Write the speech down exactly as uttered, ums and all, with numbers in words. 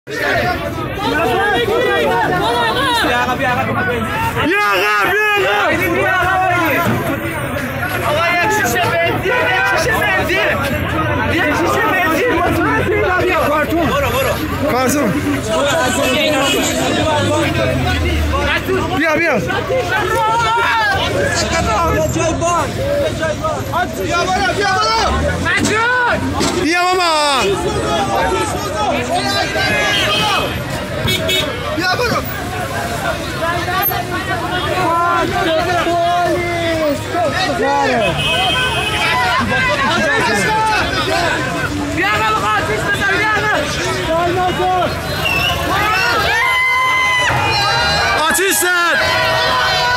آقا یک شیشه بنزین یک شیشه بنزین یک شیشه بنزین کارتون برو برو کارتون بیا بیا جای بان بیا برو بیا برو مجنون بیا ماما بیا برو بیا برو آتیش بزن بیا آتیش زد